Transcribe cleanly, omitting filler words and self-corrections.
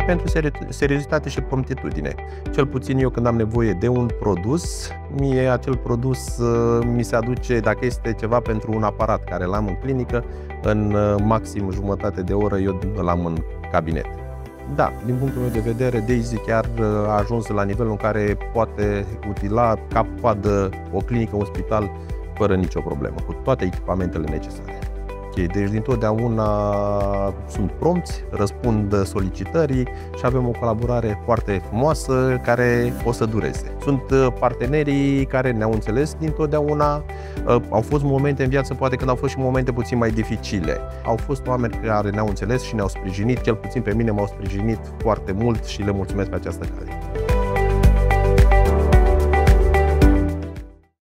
pentru seriozitate și promptitudine. Cel puțin eu când am nevoie de un produs, mie acel produs mi se aduce, dacă este ceva pentru un aparat care l-am în clinică, în maxim jumătate de oră eu îl am în cabinet. Da, din punctul meu de vedere, Daisy chiar a ajuns la nivelul în care poate utila cap-coadă o clinică, un spital, fără nicio problemă, cu toate echipamentele necesare. Deci dintotdeauna sunt prompți, răspund solicitării și avem o colaborare foarte frumoasă care o să dureze. Sunt partenerii care ne-au înțeles dintotdeauna. Au fost momente în viață, poate când au fost și momente puțin mai dificile. Au fost oameni care ne-au înțeles și ne-au sprijinit, cel puțin pe mine m-au sprijinit foarte mult și le mulțumesc pe această cale.